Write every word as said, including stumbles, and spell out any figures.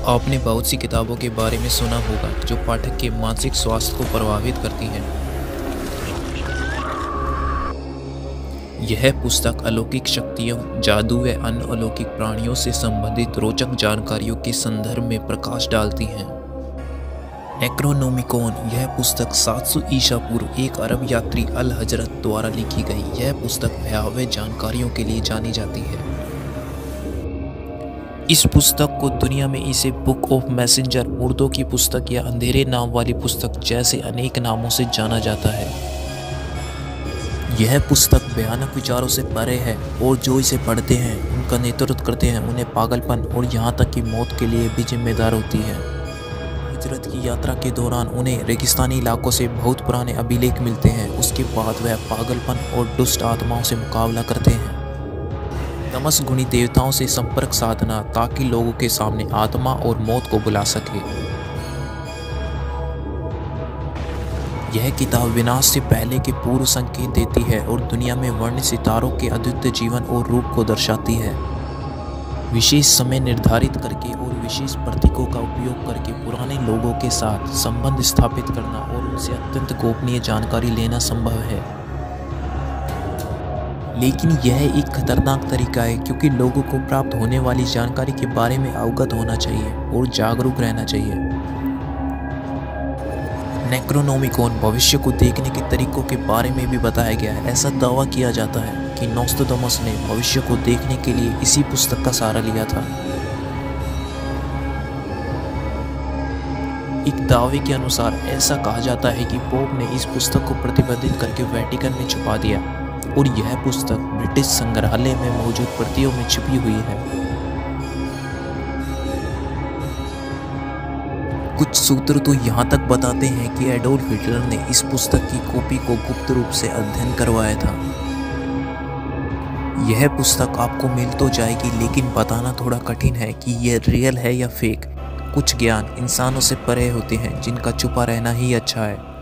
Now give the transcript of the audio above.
आपने बहुत सी किताबों के बारे में सुना होगा जो पाठक के मानसिक स्वास्थ्य को प्रभावित करती हैं। यह पुस्तक अलौकिक शक्तियों, जादू व अन्य अलौकिक प्राणियों से संबंधित रोचक जानकारियों के संदर्भ में प्रकाश डालती हैं। नेक्रोनोमिकॉन यह पुस्तक सात सौ ईसा पूर्व एक अरब यात्री अल हजरत द्वारा लिखी गई। यह पुस्तक भयावह जानकारियों के लिए जानी जाती है। इस पुस्तक को दुनिया में इसे बुक ऑफ मैसेंजर, मुर्दों की पुस्तक या अंधेरे नाम वाली पुस्तक जैसे अनेक नामों से जाना जाता है। यह पुस्तक भयानक विचारों से परे है और जो इसे पढ़ते हैं, उनका नेतृत्व करते हैं, उन्हें पागलपन और यहाँ तक कि मौत के लिए भी जिम्मेदार होती है। हिजरत की यात्रा के दौरान उन्हें रेगिस्तानी इलाकों से बहुत पुराने अभिलेख मिलते हैं। उसके बाद वह पागलपन और दुष्ट आत्माओं से मुकाबला करते हैं। तमस गुणी देवताओं से संपर्क साधना ताकि लोगों के सामने आत्मा और मौत को बुला सके। यह किताब विनाश से पहले के पूर्व संकेत देती है और दुनिया में वर्ण सितारों के अद्वितीय जीवन और रूप को दर्शाती है। विशेष समय निर्धारित करके और विशेष प्रतीकों का उपयोग करके पुराने लोगों के साथ संबंध स्थापित करना और उनसे अत्यंत गोपनीय जानकारी लेना संभव है। लेकिन यह एक खतरनाक तरीका है क्योंकि लोगों को प्राप्त होने वाली जानकारी के बारे में अवगत होना चाहिए और जागरूक रहना चाहिए। नेक्रोनोमिकॉन भविष्य को देखने के तरीकों के बारे में भी बताया गया है। ऐसा दावा किया जाता है कि नोस्ट्राडामस ने भविष्य को देखने के लिए इसी पुस्तक का सहारा लिया था। एक दावे के अनुसार ऐसा कहा जाता है कि पोप ने इस पुस्तक को प्रतिबंधित करके वेटिकन में छुपा दिया और यह पुस्तक ब्रिटिश संग्रहालय में मौजूद प्रतियों में छिपी हुई है। कुछ सूत्र तो यहाँ तक बताते हैं कि एडोल्फ हिटलर ने इस पुस्तक की कॉपी को गुप्त रूप से अध्ययन करवाया था। यह पुस्तक आपको मिल तो जाएगी, लेकिन बताना थोड़ा कठिन है कि यह रियल है या फेक। कुछ ज्ञान इंसानों से परे होते हैं जिनका छुपा रहना ही अच्छा है।